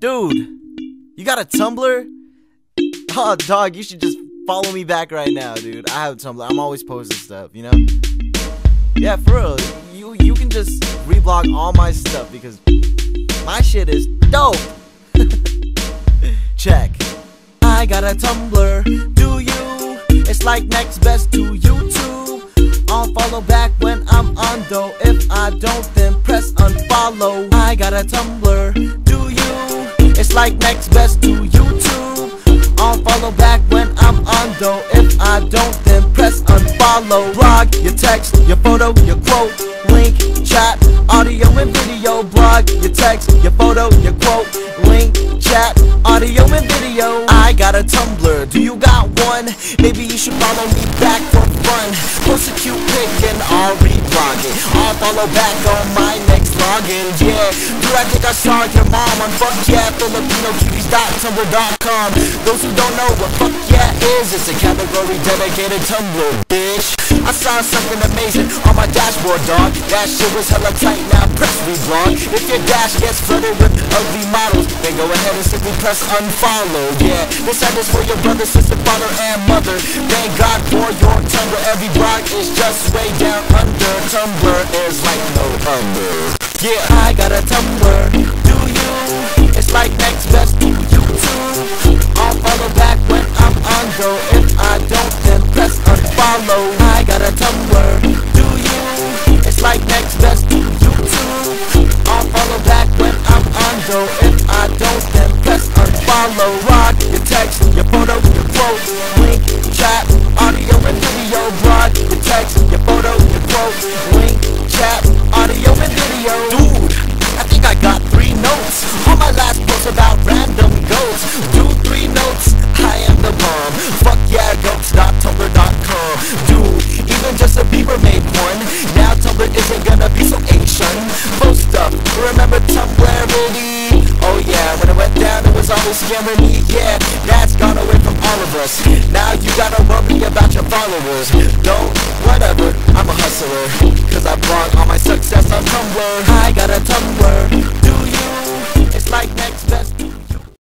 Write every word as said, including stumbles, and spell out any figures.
Dude, you got a Tumblr? Oh, dog, you should just follow me back right now, dude. I have a Tumblr. I'm always posting stuff, you know? Yeah, for real. You, you can just reblog all my stuff because my shit is dope. Check. I got a Tumblr, do you? It's like next best to YouTube. I'll follow back when I'm on though. If I don't, then press unfollow. I got a Tumblr, do you? It's like next best to YouTube. I'll follow back when I'm on though. If I don't, then press unfollow. Blog, your text, your photo, your quote, link, chat, audio and video. Blog, your text, your photo, your quote, link, chat, audio and video. I got a Tumblr, do you got one? Maybe you should follow me back for fun. Post a cute pic and I'll reblog it. I'll follow back on my next login. Yeah, dude, I think I saw your mom on fuck yeah Filipino cuties dot tumblr dot com. Those who don't know what fuck yeah is, it's a category dedicated Tumblr, bitch. I saw something amazing on my dashboard, dog. That shit was hella tight, now press reblog. If your dash gets flooded with ugly models, then go ahead and simply press unfollow. Yeah, this ad is for your brother, sister, father, and mother. Thank God for your Tumblr. Every blog is just way down under. Tumblr is like no other. Yeah, I got a Tumblr, do you? It's like next best to YouTube. I'll follow back when I'm on go. If I don't, then press unfollow. I got a Tumblr, do you? It's like next best to YouTube. I'll follow back when I'm on go. If I don't, then press unfollow. Rock your text, your photo, your quote, link, chat, audio and video. Blog your text, your photo, your quote, link, chat, audio and video. Dude, I think I got three notes on my last post about random goats. Do three notes, I am the bomb. Fuck yeah, goats dot tumblr dot com. Dude, even Justin Bieber made one. Now Tumblr isn't gonna be so Asian. Post stuff, remember Tumblr really? Oh yeah, when it went down it was always scamming me. Yeah, that's gone away from all of us. Now you gotta worry about your followers. Don't, whatever, I'm a hustler, cause I brought all my success on Tumblr. I got a Tumblr, do you? It's like next best to